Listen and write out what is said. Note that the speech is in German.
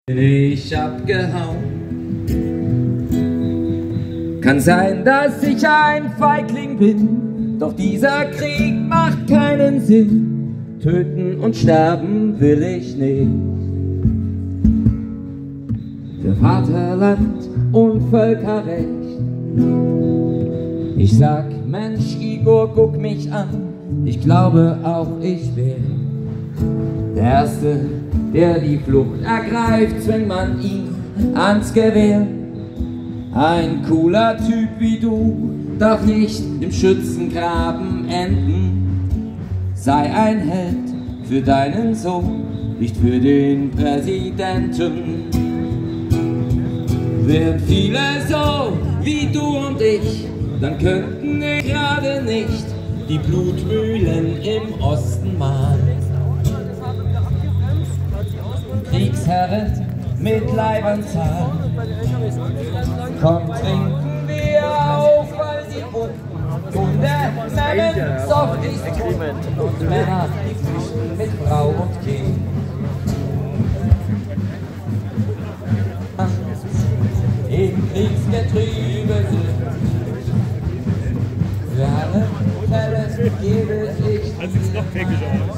Ich abgehauen. Kann sein, dass ich ein Feigling bin, doch dieser Krieg macht keinen Sinn. Töten und sterben will ich nicht. Für Vaterland und Völkerrecht. Ich sag, Mensch, Igor, guck mich an. Ich glaube auch, ich wäre der Erste, der die Flucht ergreift, zwingt man ihn ans Gewehr. Ein cooler Typ wie du darf nicht im Schützengraben enden. Sei ein Held für deinen Sohn, nicht für den Präsidenten. Wären viele so wie du und ich, dann könnten wir gerade nicht die Blutmühlen im Osten mahlen. Kriegsherren mit Leibern zahlen. Komm, trinken wir auf, weil sie unten und der Männer Softies tun und Männer, die flüchten mit Frau und Kind. Im Kriegsgetriebe sind für alle Fälle gebe ich